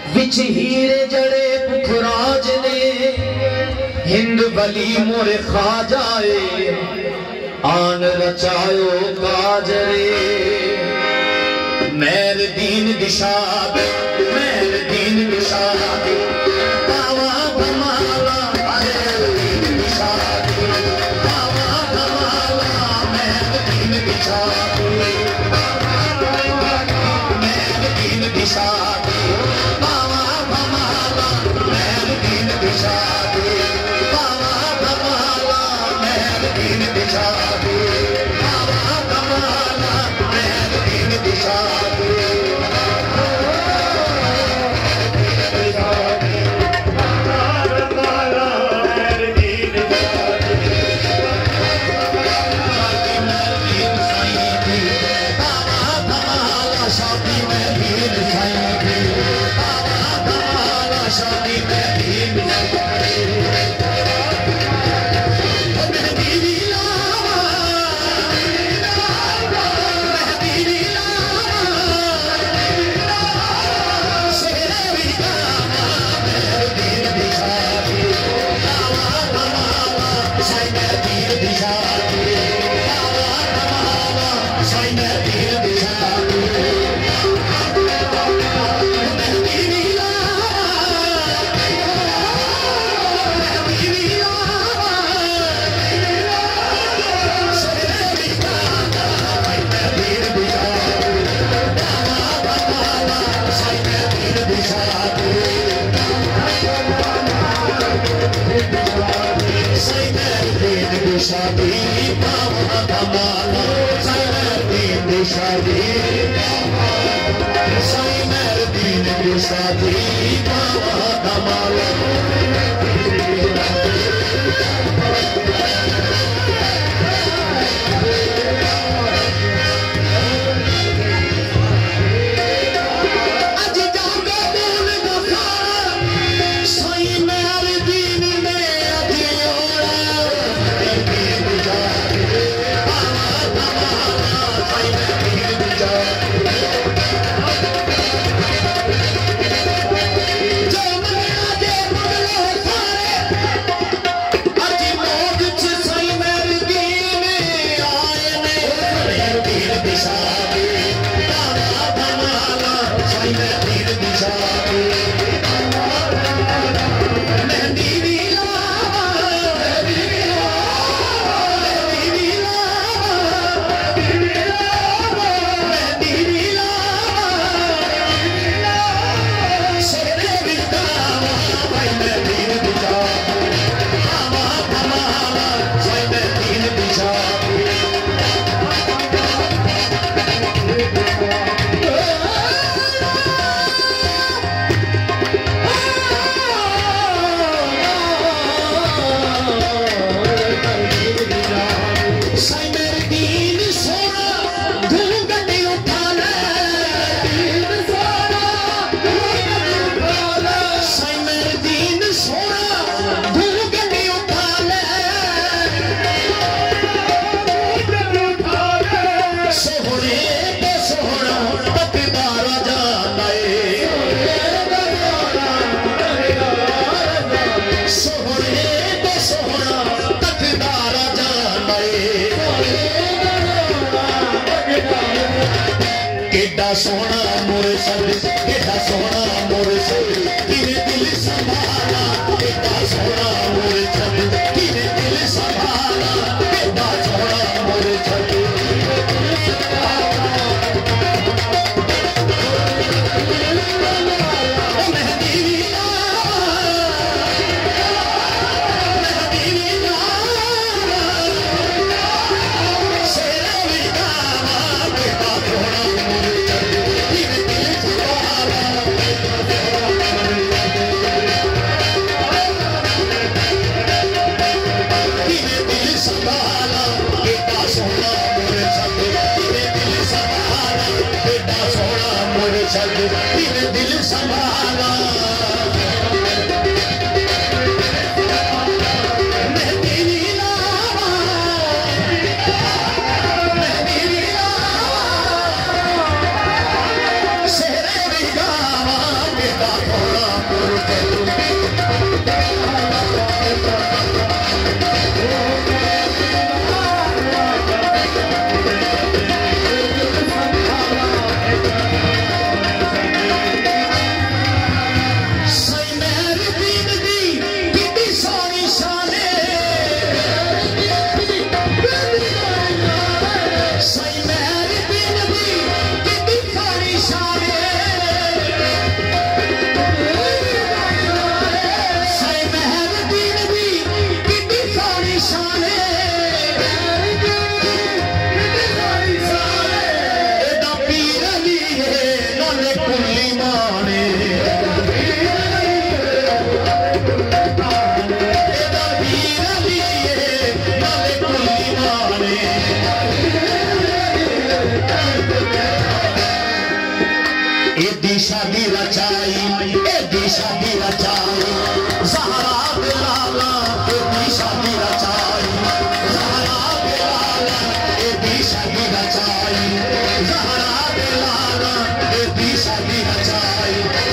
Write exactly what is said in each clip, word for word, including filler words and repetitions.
विच हीरे जड़े पुखराज ने हिंद वली मोरे खा जाए आन रचायो काजरे मैर दीन दिशाद मैर दीन दिशाद बावा धमाला मैर दीन दिशाद बावा धमाला मैर दीन दिशाद मैर दीन दिशाद बावा धमाला मैर दीन दिशाद बावा धमाला मैर दीन दिशाद बावा धमाला मैर दीन दिशाद शादी बाबा धमाला साईं दीन शादी साईं दीन शादी बाबा धमाला सोना मुर्शद केड़ा सोना मुर्शद किने दिल संभाला केड़ा सोना मुर्शद किने दिल संभाला केड़ा सोना मुर्शद दिल संभाला मैं तेरी लावा मैं तेरी लावा शेरे भी गावा बेटा रचाई एदी शादी रचाई ज़हरा दे लाला एदी शादी रचाई ज़हरा दे लाला एदी शादी रचाई ज़हरा दे लाला एदी शादी रचाई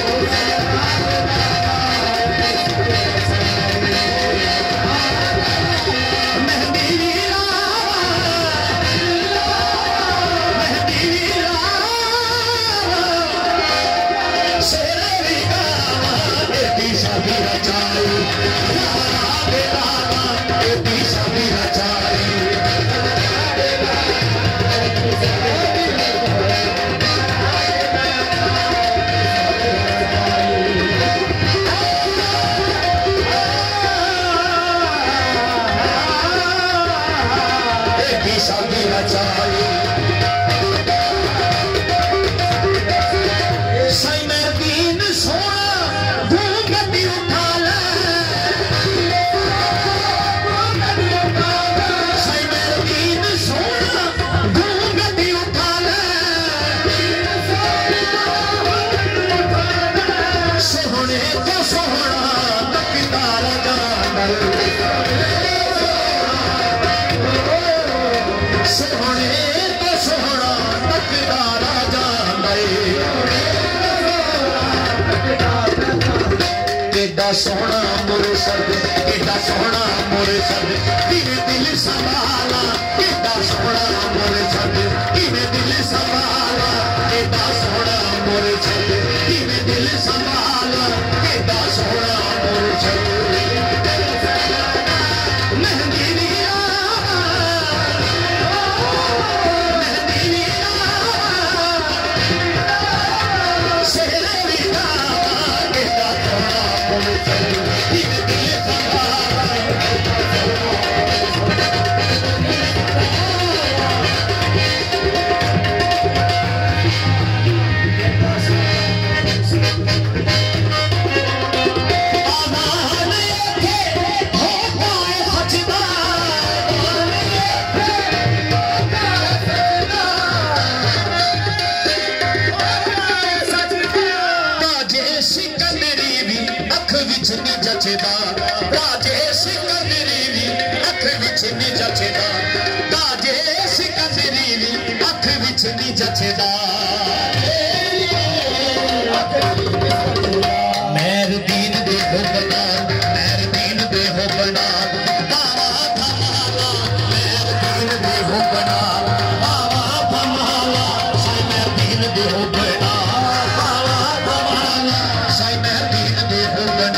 सोना मुर्शद एडा सोना मुर्शद किने दिल संभाला एडा सोना मुर्शद किने दिल संभाला एडा सोना मुर्शद किने दिल संभाला एडा सोना मुर्शद मेहंदी दिया मेहंदी दिया सेहरे दिया एडा सोना राजे सिकंदरी भी अख विच नी जचदा राजे सिकंदरी भी अख विच नी जचदा मेरे दीन दे हो बना मेरे दीन दे हो बना बाबा धमाला मेरे दीन दे हो बना बाबा धमाला साई मेरे दीन दे हो बना बाबा धमाला साई मेरे दीन दे हो बना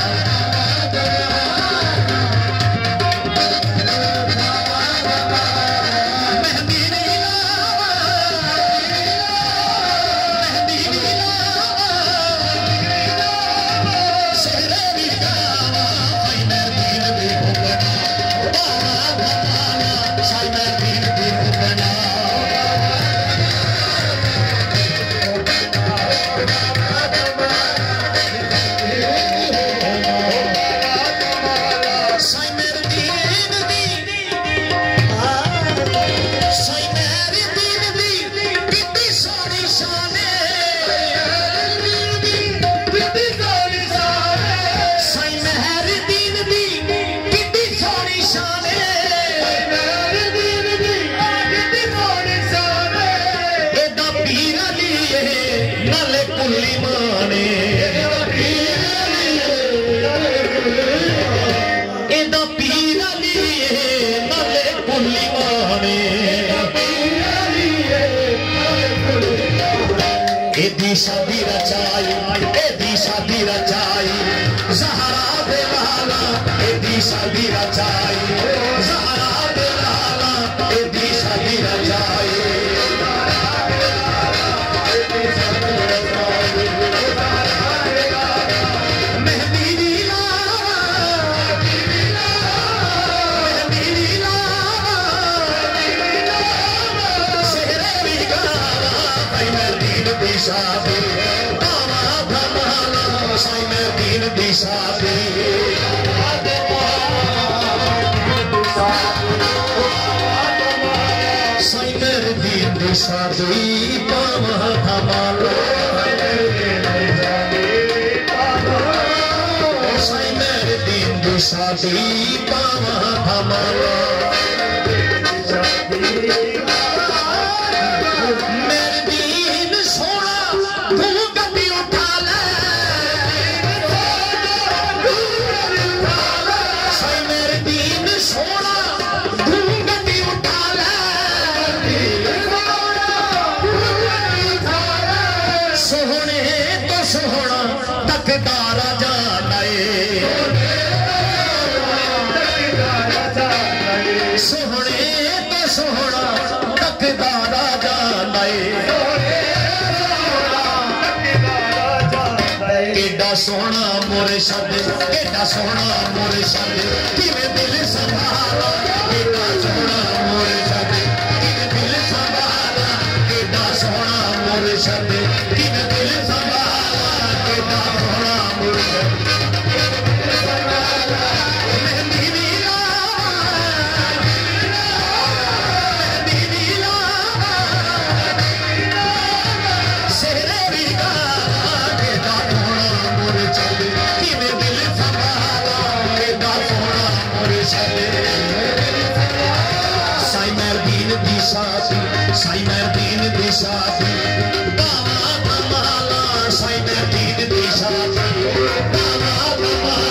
एदी शादी रचाई एदी शादी रचाई ज़हरा दे लाला एदी शादी रचाई ज़हरा दे लाला एदी शादी रचाई मेहंदी लीला मेहंदी लीला सेहरे भी गाना मेहंदी दी शादी बाबा धमाला साई मेरे दीन दी शादी साई मेरे दीन दी शादी बाबा धमाला शादी पावा थमाला मेरे दीन सोना तू गड्डी उठा ले साईं मेरे दीन सोना तू गड्डी उठा ले सोहने तो सोहना तकदारा जाना सोहने तो सोहना तकदारा जाना केडा सोहना मुर्शद केडा सोहना मुर्शद किवें दिल संभाला केडा सोहना मुर्शद किवें दिल संभाला केडा सोहना मुर्शद किवें दिल संभाला केडा सोहना मुर्शद साईं दीन दी शादी बाबा कमाला साईं दीन दी शादी बाबा कमाला